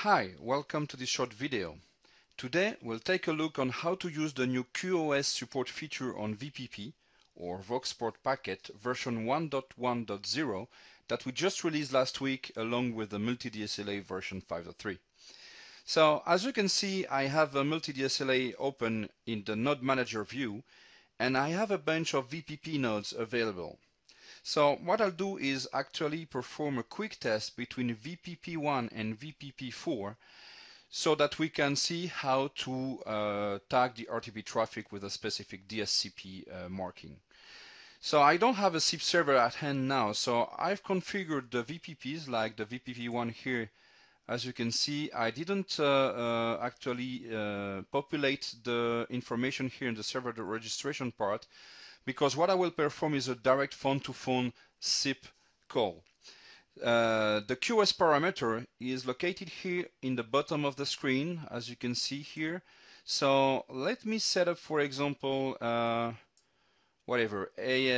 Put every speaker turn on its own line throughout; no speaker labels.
Hi, welcome to this short video. Today we'll take a look on how to use the new QoS support feature on VPP or Vox Port Packet version 1.1.0 that we just released last week along with the multi-DSLA version 5.3. So as you can see, I have a multi-DSLA open in the node manager view and I have a bunch of VPP nodes available. So what I'll do is actually perform a quick test between VPP1 and VPP4 so that we can see how to tag the RTP traffic with a specific DSCP marking. So I don't have a SIP server at hand now, so I've configured the VPPs like the VPP1 here. As you can see, I didn't actually populate the information here in the server, the registration part, because what I will perform is a direct phone-to-phone SIP call. The QoS parameter is located here in the bottom of the screen, as you can see here. So let me set up, for example, whatever,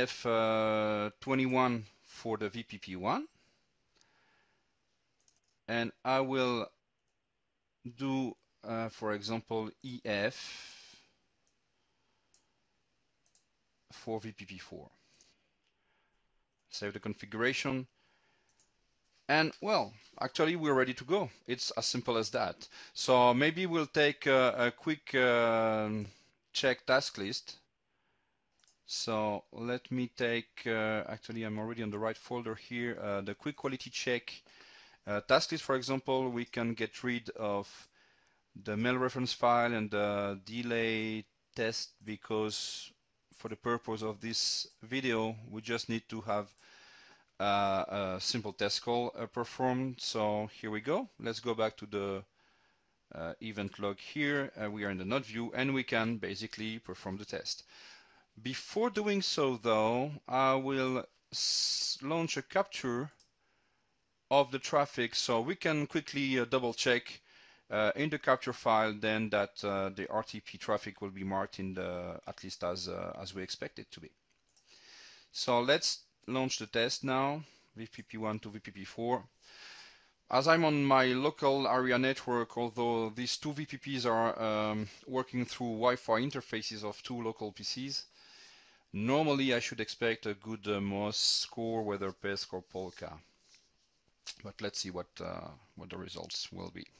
AF21 for the VPP1. And I will do, for example, EF for VPP4. Save the configuration. And well, actually we're ready to go. It's as simple as that. So maybe we'll take a quick check task list. So let me take, actually I'm already on the right folder here, the quick quality check task list. For example, we can get rid of the mail reference file and the delay test, because for the purpose of this video, we just need to have a simple test call performed. So here we go. Let's go back to the event log here. We are in the node view and we can basically perform the test. Before doing so though, I will launch a capture of the traffic so we can quickly double check in the capture file then that the RTP traffic will be marked in the, at least as we expect it to be. So let's launch the test now, VPP1 to VPP4. As I'm on my local area network, although these two VPPs are working through Wi-Fi interfaces of two local PCs, normally I should expect a good MOS score, whether PESC or Polka. But let's see what the results will be.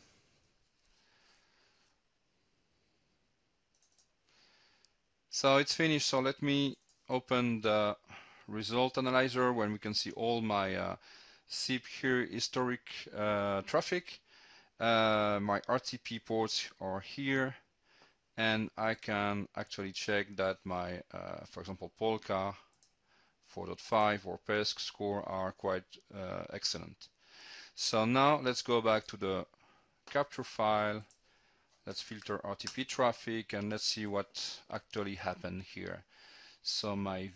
So it's finished, so let me open the result analyzer when we can see all my SIP here, historic traffic. My RTP ports are here, and I can actually check that my, for example, Polka 4.5 or PESC score are quite excellent. So now let's go back to the capture file. Let's filter RTP traffic and let's see what actually happened here. So my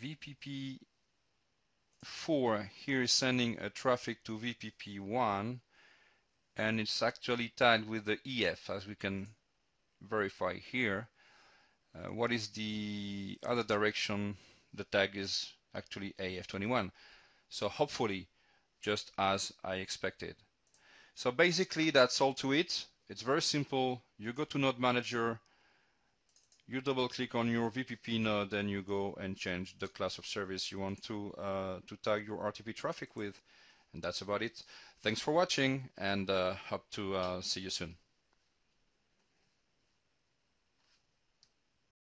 VPP4 here is sending a traffic to VPP1 and it's actually tagged with the EF, as we can verify here. What is the other direction? The tag is actually AF21. So hopefully just as I expected. So basically that's all to it. It's very simple. You go to Node Manager, you double click on your VPP node, then you go and change the class of service you want to tag your RTP traffic with. And that's about it. Thanks for watching and hope to see you soon.